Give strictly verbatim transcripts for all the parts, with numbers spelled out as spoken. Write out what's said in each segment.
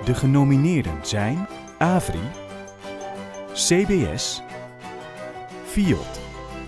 De genomineerden zijn Avri, C B S, Fiat.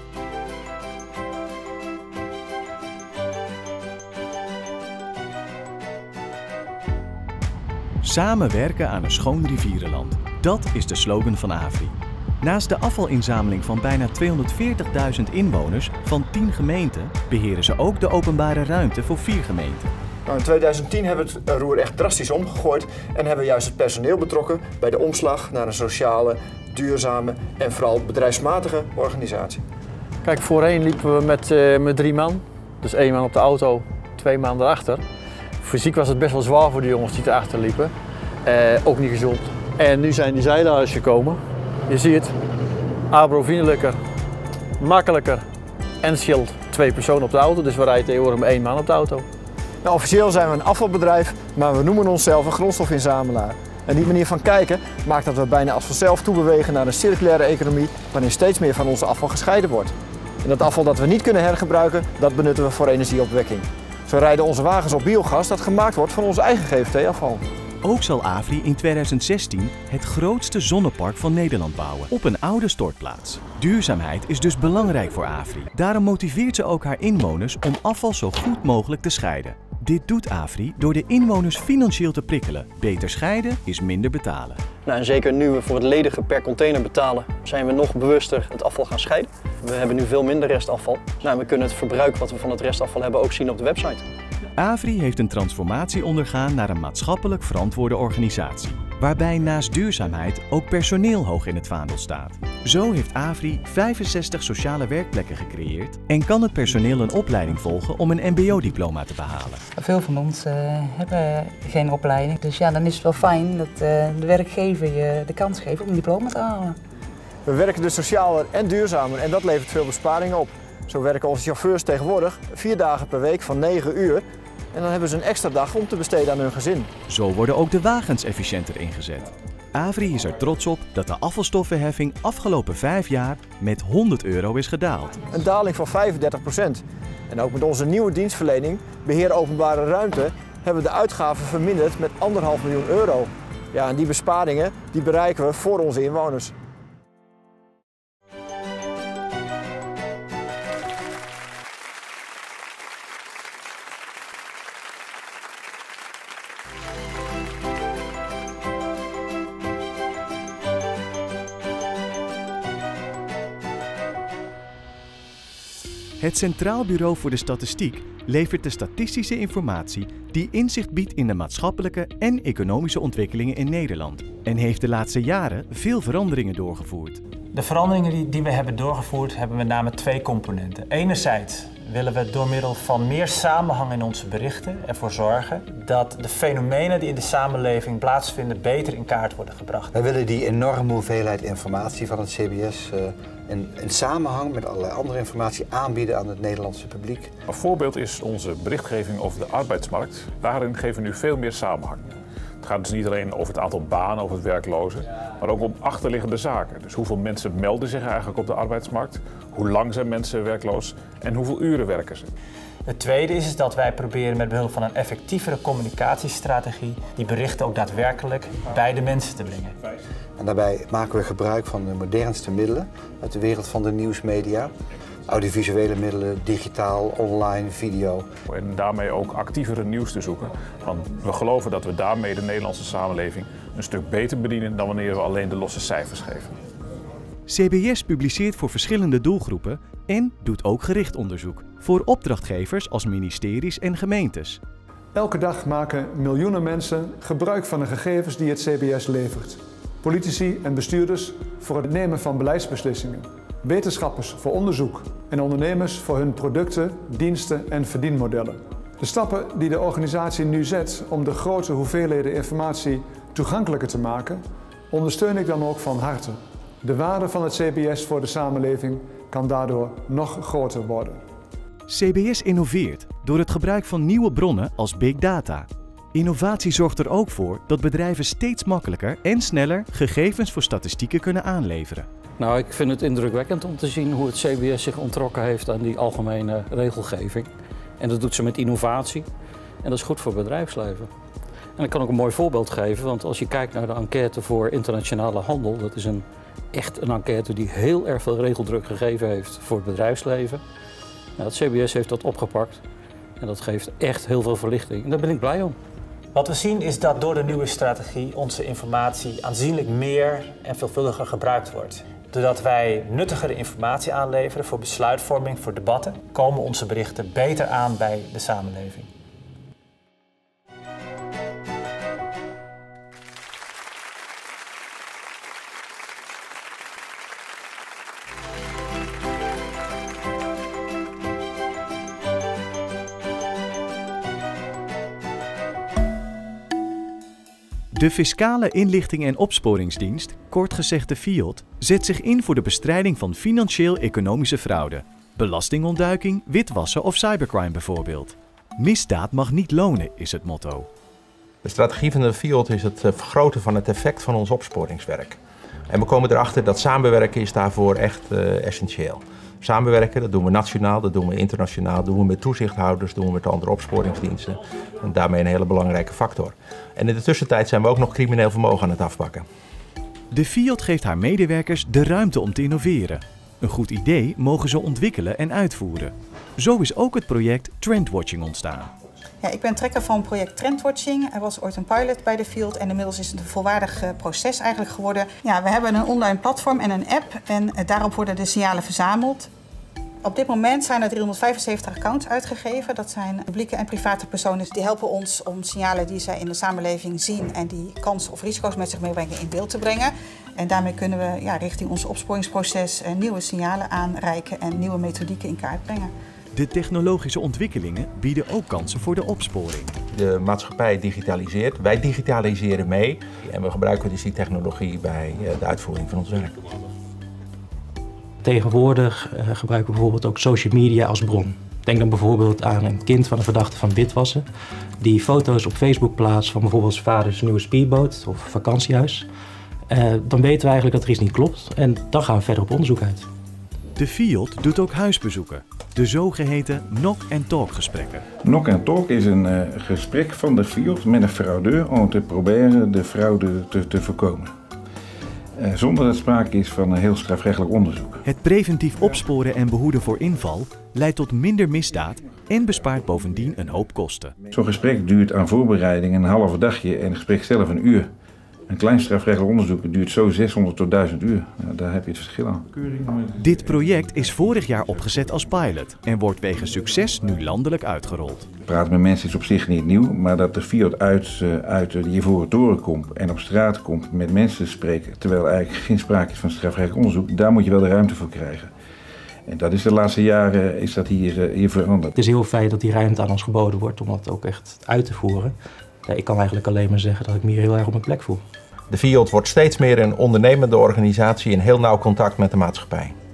Samenwerken aan een schoon rivierenland. Dat is de slogan van Avri. Naast de afvalinzameling van bijna tweehonderdveertigduizend inwoners van tien gemeenten beheren ze ook de openbare ruimte voor vier gemeenten. Nou, in tweeduizend tien hebben we het roer echt drastisch omgegooid en hebben we juist het personeel betrokken bij de omslag naar een sociale, duurzame en vooral bedrijfsmatige organisatie. Kijk, voorheen liepen we met, uh, met drie man. Dus één man op de auto, twee man erachter. Fysiek was het best wel zwaar voor de jongens die erachter liepen. Uh, ook niet gezond. En nu zijn die zeilaars gekomen. Je ziet het, abro-vriendelijker, makkelijker en scheelt twee personen op de auto. Dus we rijden tegenwoordig met één man op de auto. Nou, officieel zijn we een afvalbedrijf, maar we noemen onszelf een grondstofinzamelaar. En die manier van kijken maakt dat we bijna als vanzelf toebewegen naar een circulaire economie waarin steeds meer van onze afval gescheiden wordt. En dat afval dat we niet kunnen hergebruiken, dat benutten we voor energieopwekking. Zo rijden onze wagens op biogas dat gemaakt wordt van ons eigen G F T-afval. Ook zal Avri in tweeduizend zestien het grootste zonnepark van Nederland bouwen op een oude stortplaats. Duurzaamheid is dus belangrijk voor Avri. Daarom motiveert ze ook haar inwoners om afval zo goed mogelijk te scheiden. Dit doet Avri door de inwoners financieel te prikkelen. Beter scheiden is minder betalen. Nou, en zeker nu we voor het ledige per container betalen, zijn we nog bewuster het afval gaan scheiden. We hebben nu veel minder restafval. Nou, we kunnen het verbruik wat we van het restafval hebben ook zien op de website. Avri heeft een transformatie ondergaan naar een maatschappelijk verantwoorde organisatie, waarbij naast duurzaamheid ook personeel hoog in het vaandel staat. Zo heeft Avri vijfenzestig sociale werkplekken gecreëerd en kan het personeel een opleiding volgen om een M B O-diploma te behalen. Veel van ons uh, hebben geen opleiding, dus ja, dan is het wel fijn dat uh, de werkgever je de kans geeft om een diploma te halen. We werken dus socialer en duurzamer en dat levert veel besparingen op. Zo werken onze chauffeurs tegenwoordig vier dagen per week van negen uur. En dan hebben ze een extra dag om te besteden aan hun gezin. Zo worden ook de wagens efficiënter ingezet. Avri is er trots op dat de afvalstoffenheffing afgelopen vijf jaar met honderd euro is gedaald. Een daling van vijfendertig procent. En ook met onze nieuwe dienstverlening, beheer openbare ruimte, hebben we de uitgaven verminderd met anderhalf miljoen euro. Ja, en die besparingen die bereiken we voor onze inwoners. Het Centraal Bureau voor de Statistiek levert de statistische informatie die inzicht biedt in de maatschappelijke en economische ontwikkelingen in Nederland en heeft de laatste jaren veel veranderingen doorgevoerd. De veranderingen die, die we hebben doorgevoerd hebben met name twee componenten. Enerzijds willen we door middel van meer samenhang in onze berichten ervoor zorgen dat de fenomenen die in de samenleving plaatsvinden beter in kaart worden gebracht. Wij willen die enorme hoeveelheid informatie van het C B S uh, in, in samenhang met allerlei andere informatie aanbieden aan het Nederlandse publiek. Een voorbeeld is onze berichtgeving over de arbeidsmarkt. Daarin geven we nu veel meer samenhang. Het gaat dus niet alleen over het aantal banen, over het werklozen, maar ook om achterliggende zaken. Dus hoeveel mensen melden zich eigenlijk op de arbeidsmarkt, hoe lang zijn mensen werkloos en hoeveel uren werken ze. Het tweede is dat wij proberen met behulp van een effectievere communicatiestrategie die berichten ook daadwerkelijk bij de mensen te brengen. En daarbij maken we gebruik van de modernste middelen uit de wereld van de nieuwsmedia. Audiovisuele middelen, digitaal, online, video. En daarmee ook actievere nieuws te zoeken. Want we geloven dat we daarmee de Nederlandse samenleving een stuk beter bedienen dan wanneer we alleen de losse cijfers geven. C B S publiceert voor verschillende doelgroepen en doet ook gericht onderzoek voor opdrachtgevers als ministeries en gemeentes. Elke dag maken miljoenen mensen gebruik van de gegevens die het C B S levert. Politici en bestuurders voor het nemen van beleidsbeslissingen. Wetenschappers voor onderzoek en ondernemers voor hun producten, diensten en verdienmodellen. De stappen die de organisatie nu zet om de grote hoeveelheden informatie toegankelijker te maken, ondersteun ik dan ook van harte. De waarde van het C B S voor de samenleving kan daardoor nog groter worden. C B S innoveert door het gebruik van nieuwe bronnen als big data. Innovatie zorgt er ook voor dat bedrijven steeds makkelijker en sneller gegevens voor statistieken kunnen aanleveren. Nou, ik vind het indrukwekkend om te zien hoe het C B S zich onttrokken heeft aan die algemene regelgeving. En dat doet ze met innovatie en dat is goed voor het bedrijfsleven. En ik kan ook een mooi voorbeeld geven, want als je kijkt naar de enquête voor internationale handel, dat is een, echt een enquête die heel erg veel regeldruk gegeven heeft voor het bedrijfsleven. Nou, het C B S heeft dat opgepakt en dat geeft echt heel veel verlichting en daar ben ik blij om. Wat we zien is dat door de nieuwe strategie onze informatie aanzienlijk meer en veelvuldiger gebruikt wordt. Doordat wij nuttigere informatie aanleveren voor besluitvorming, voor debatten, komen onze berichten beter aan bij de samenleving. De Fiscale Inlichting en Opsporingsdienst, kort gezegd de F I O D, zet zich in voor de bestrijding van financieel-economische fraude. Belastingontduiking, witwassen of cybercrime bijvoorbeeld. Misdaad mag niet lonen, is het motto. De strategie van de F I O D is het vergroten van het effect van ons opsporingswerk. En we komen erachter dat samenwerken is daarvoor echt uh, essentieel. Samenwerken, dat doen we nationaal, dat doen we internationaal, dat doen we met toezichthouders, dat doen we met andere opsporingsdiensten. En daarmee een hele belangrijke factor. En in de tussentijd zijn we ook nog crimineel vermogen aan het afpakken. De F I O D geeft haar medewerkers de ruimte om te innoveren. Een goed idee mogen ze ontwikkelen en uitvoeren. Zo is ook het project Trendwatching ontstaan. Ja, ik ben trekker van project Trendwatching. Er was ooit een pilot bij de F I O D en inmiddels is het een volwaardig uh, proces eigenlijk geworden. Ja, we hebben een online platform en een app en uh, daarop worden de signalen verzameld. Op dit moment zijn er driehonderdvijfenzeventig accounts uitgegeven. Dat zijn publieke en private personen die helpen ons om signalen die zij in de samenleving zien en die kansen of risico's met zich meebrengen in beeld te brengen. En daarmee kunnen we ja, richting ons opsporingsproces uh, nieuwe signalen aanreiken en nieuwe methodieken in kaart brengen. De technologische ontwikkelingen bieden ook kansen voor de opsporing. De maatschappij digitaliseert, wij digitaliseren mee en we gebruiken dus die technologie bij de uitvoering van ons werk. Tegenwoordig uh, gebruiken we bijvoorbeeld ook social media als bron. Denk dan bijvoorbeeld aan een kind van een verdachte van witwassen die foto's op Facebook plaatst van bijvoorbeeld zijn vaders nieuwe speedboot of vakantiehuis. Uh, dan weten we eigenlijk dat er iets niet klopt en dan gaan we verder op onderzoek uit. De F I O D doet ook huisbezoeken, de zogeheten knock-and-talk gesprekken. Knock-and-talk is een uh, gesprek van de F I O D met een fraudeur om te proberen de fraude te, te voorkomen. Uh, zonder dat sprake is van een heel strafrechtelijk onderzoek. Het preventief opsporen en behoeden voor inval leidt tot minder misdaad en bespaart bovendien een hoop kosten. Zo'n gesprek duurt aan voorbereiding een half dagje en het gesprek zelf een uur. Een klein strafrechtelijk onderzoek duurt zo zeshonderd tot duizend uur. Nou, daar heb je het verschil aan. Dit project is vorig jaar opgezet als pilot en wordt wegens succes nu landelijk uitgerold. Praten met mensen is op zich niet nieuw, maar dat de F I O D uit, uit de Ivoren Toren komt en op straat komt met mensen spreken, terwijl eigenlijk geen sprake is van strafrechtelijk onderzoek, daar moet je wel de ruimte voor krijgen. En dat is de laatste jaren is dat hier, hier veranderd. Het is heel fijn dat die ruimte aan ons geboden wordt om dat ook echt uit te voeren. Ja, ik kan eigenlijk alleen maar zeggen dat ik me hier heel erg op mijn plek voel. De F I O D wordt steeds meer een ondernemende organisatie in heel nauw contact met de maatschappij.